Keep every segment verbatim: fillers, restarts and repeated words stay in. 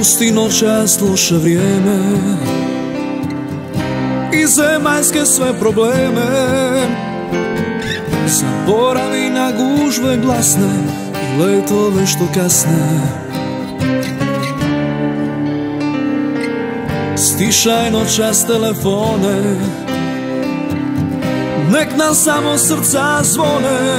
Pusti noćas loše vrijeme i zemaljske sve probleme. Zaboravi na gužve glasne i letove što kasne. Stišaj noćas telefone, nek nam samo srca zvone.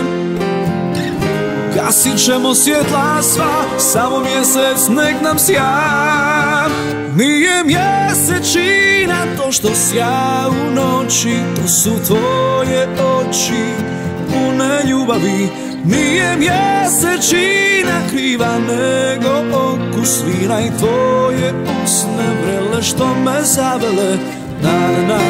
Gasit ćemo svjetla sva, samo mjesec nek nam sja. Nije mjesečina to što sja u noći, to su tvoje oči pune ljubavi. Nije mjesečina kriva nego okus vina i tvoje usne vrele što me zavele. Na na na.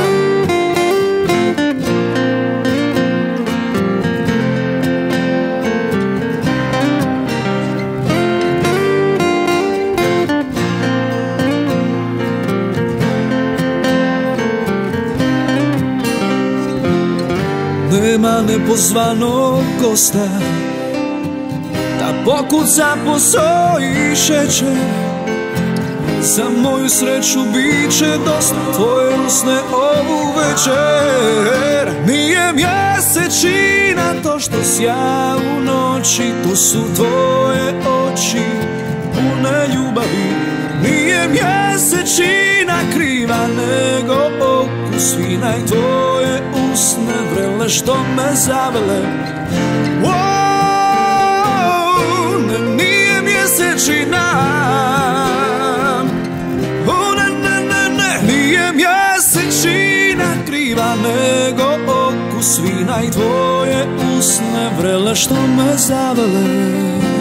Nema nepozvanog gosta da pokuca po soji šećer. Za moju sreću bit će dosta tvoje usne ovu večer. Nije mjesečina to što sja u noći, to su tvoje oči pune ljubavi. Nije mjesečina kriva nego okus vina i tvoje usne vrele što me zavele. Wow, ne, nije mjesečina. Oh, ne, ne, ne, ne, nije mjesečina kriva nego okus vina i tvoje usne vrele što me zavele.